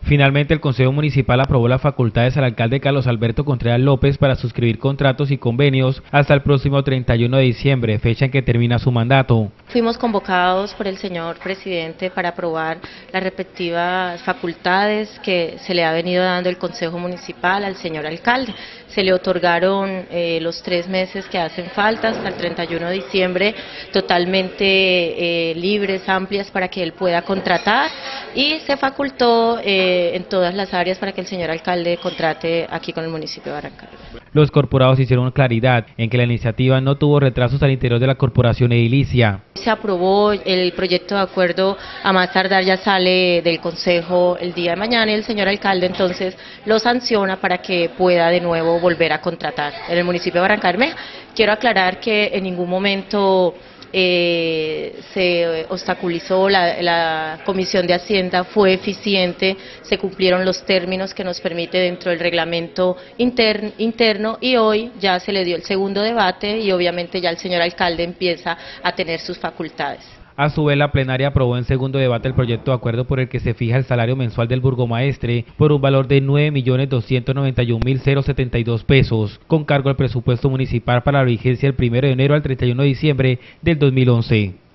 Finalmente, el Consejo Municipal aprobó las facultades al alcalde Carlos Alberto Contreras López para suscribir contratos y convenios hasta el próximo 31 de diciembre, fecha en que termina su mandato. Fuimos convocados por el señor presidente para aprobar las respectivas facultades que se le ha venido dando el Consejo Municipal al señor alcalde. Se le otorgaron los 3 meses que hacen falta hasta el 31 de diciembre, totalmente libres, amplias para que él pueda contratar, y se facultó en todas las áreas para que el señor alcalde contrate aquí con el municipio de Barranca. Los corporados hicieron claridad en que la iniciativa no tuvo retrasos al interior de la corporación edilicia. Se aprobó el proyecto de acuerdo, a más tardar ya sale del consejo el día de mañana, y el señor alcalde entonces lo sanciona para que pueda de nuevo volver a contratar en el municipio de Barranca Bermeja. Quiero aclarar que en ningún momento se obstaculizó, la Comisión de Hacienda fue eficiente, se cumplieron los términos que nos permite dentro del reglamento interno, y hoy ya se le dio el segundo debate y obviamente ya el señor alcalde empieza a tener sus facultades. A su vez, la plenaria aprobó en segundo debate el proyecto de acuerdo por el que se fija el salario mensual del burgomaestre por un valor de 9.291.072 pesos, con cargo al presupuesto municipal para la vigencia del 1 de enero al 31 de diciembre del 2011.